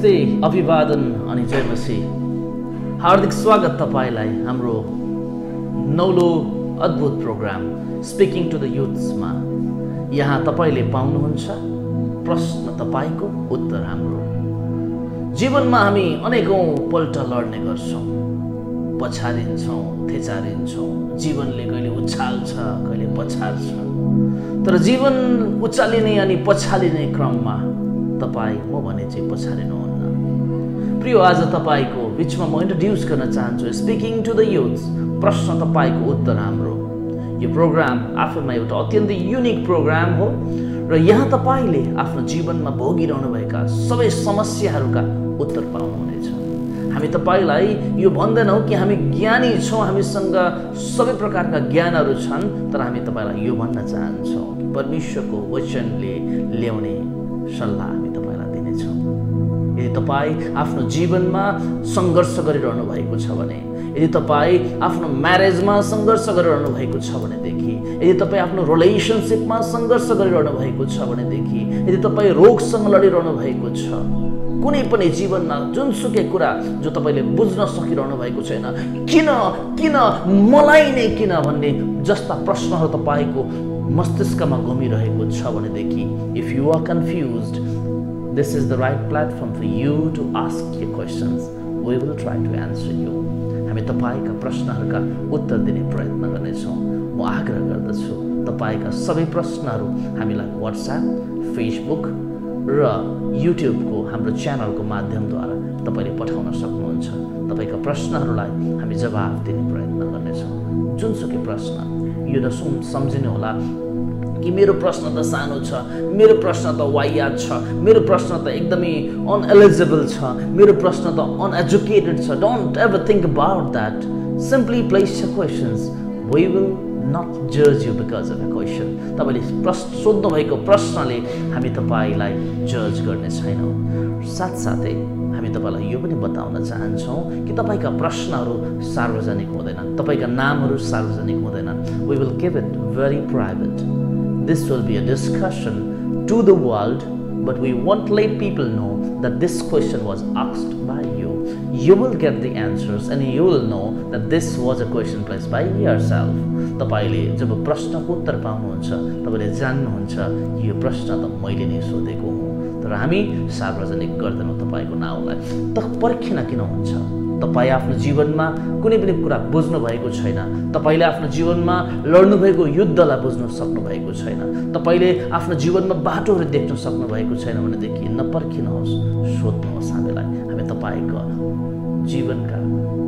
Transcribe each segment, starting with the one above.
नमस्ते, अभिवादन अनि जय मसी। हार्दिक स्वागत तपाईलाई हाम्रो नौलो अद्भुत प्रोग्राम स्पिकिङ टु द युथ्समा। यहाँ तपाईले पाउनुहुन्छ प्रश्न तपाईको, उत्तर हाम्रो। जीवनमा हामी अनेकौं पल्ट लड्ने गर्छौं, पछारिन्छौं, थेचारिन्छौं। जीवनले कहिले उछाल्छ, कहिले पछार्छ। तर जीवन उचालिने अनि पछालिने क्रममा तपाई म भने चाहिँ पछारिनुहुन्न। प्रिय, आज तपाईको बीचमा म इन्ट्रोड्युस गर्न चाहन्छु स्पिकिङ टु द युथ्स, प्रश्न तपाईको, उत्तर हाम्रो। यो प्रोग्राम आफैमा एउटा अत्यन्तै युनिक प्रोग्राम हो र यहाँ तपाईले आफ्नो जीवनमा भोगिरहनु भएका सबै समस्याहरूका उत्तर पाउनुहुनेछ। हामी तपाईलाई यो भन्दैनौं कि हामी ज्ञानी छौं, हामीसँग सबै प्रकारका ज्ञानहरू छन्, तर हामी तपाईलाई यो भन्न चाहन्छौं कि परमेश्वरको वचनले ल्याउने सल्लाह हामी तपाईलाई दिनेछौँ। यदि तपाई आफ्नो जीवनमा संघर्ष गरिरहनु भएको छ भने, यदि तपाई आफ्नो म्यारेजमा संघर्ष गरिरहनु भएको छ भनेदेखि, यदि तपाई आफ्नो रिलेसनशिपमा संघर्ष गरिरहनु भएको छ भनेदेखि, यदि तपाई रोगसँग लडिरहनु भएको छ, कुनै पनि जीवनमा जुनसुकै कुरा जो तपाईले बुझ्न सकिरहनु भएको छैन, किन किन मलाई नै किन भन्ने जस्ता प्रश्नहरू तपाईको मस्तिष्कमा घुमिरहेको छ भनेदेखि, if you are confused, this is the right platform for you to ask your questions. We will try to answer you. हामी तपाईका प्रश्नहरूका उत्तर दिने प्रयत्न गर्नेछौँ। म आग्रह गर्दछु तपाईका सबै प्रश्नहरू हामीलाई WhatsApp, Facebook र YouTube को हाम्रो च्यानलको माध्यमद्वारा तपाईले पठाउन सक्नुहुन्छ। तपाईका प्रश्नहरूलाई हामी जवाफ दिने प्रयत्न गर्नेछौँ। जुनसुकै प्रश्न, यो सम्झिनु होला कि मेरो प्रश्न त सानो छ, मेरो प्रश्न त वाहियात छ, मेरो प्रश्न त एकदमै अनएलिजिबल छ, मेरो प्रश्न त अनएजुकेटेड छ। Don't ever think about that. Simply place your questions. We will not जज you because of a question. तपाईले प्रश्न सोध्नु भएको प्रश्नले हामी तपाईलाई जज गर्ने छैनौं। साथसाथै हामी तपाईलाई यो पनि बताउन चाहन्छौं कि तपाईका प्रश्नहरू सार्वजनिक हुँदैन, तपाईका नामहरू सार्वजनिक हुँदैन। We will keep it very private. This will be a discussion to the world, but we won't let people know that this question was asked by you. You will get the answers and you will know that this was a question placed by yourself. तपाईले जब प्रश्नको उत्तर पाउनुहुन्छ, तपाईले जान्नुहुन्छ यो प्रश्न त मैले नै सोधेको हुँ, तर हामी सार्वजनिक गर्दैनौँ तपाईको नाउँलाई। त पर्खिन किन हुन्छ? तपाई आफ्नो जीवनमा कुनै पनि कुरा बुझ्नु भएको छैन, तपाईले आफ्नो जीवनमा लड्नु भएको युद्धलाई बुझ्न सक्नु भएको छैन, तपाईले आफ्नो जीवनमा बाटोहरू देख्न सक्नु भएको छैन भनेदेखि नपर्खिनुहोस्, सोध्नुहोस् हामीलाई। हामी तपाईको जीवनका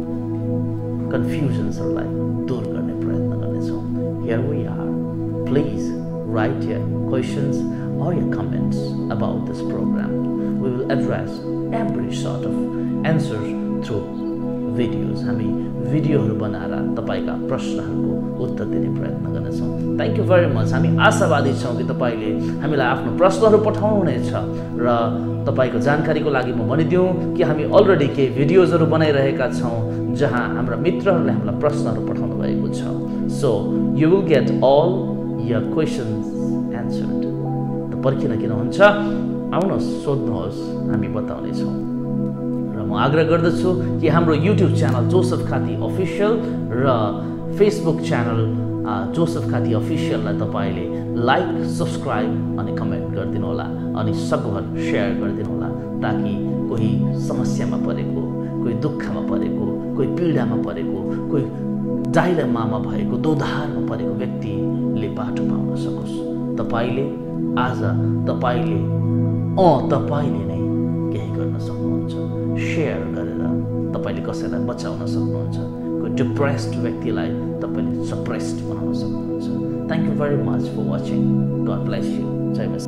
कन्फ्युजन्सहरूलाई दूर गर्ने प्रयत्न गर्नेछौँ। Here we are. Please write your questions or your comments about this program. We will address every sort of answers through videos. हामी भिडियोहरू बनाएर तपाईका प्रश्नहरूको उत्तर दिने प्रयत्न गर्नेछौँ। Thank you very much. हामी आशावादी छौँ कि तपाईले हामीलाई आफ्नो प्रश्नहरू पठाउनुहुनेछ र तपाईको जानकारीको लागि म भनिदिउँ कि हामी अलरेडी केही भिडियोजहरू बनाइरहेका छौँ जहाँ हाम्रा मित्रहरूले हामीलाई प्रश्नहरू पठाउनु भएको छ। So you will get all your questions answered. त पर्खिन किन हुन्छ? आउनुहोस्, सोध्नुहोस्, हामी बताउने छौँ। म आग्रह गर्दछु कि हाम्रो YouTube channel Joseph Khati official र Facebook च्यानल जोसेफ खाती अफिसियललाई तपाईले लाइक, सब्स्क्राइब अनि कमेन्ट गरिदिनु होला अनि सकभर शेयर गरिदिनु होला, ताकि कोही समस्यामा परेको, कोही दुःखमा परेको, कोही पीडामा परेको, कोही डाइलेमामा भएको, दोधारमा परेको व्यक्तिले बाटो पाउन सकोस्। तपाईले आज तपाईले नै केही गर्न सक्नुहुन्छ। शेयर गरेर तपाईले कसैलाई बचाउन सक्नुहुन्छ, कोही डिप्रेस्ड व्यक्तिलाई तपाईले सप्रेस्ड बनाउन सक्नुहुन्छ। Thank you very much for watching. God bless you. जय मसी।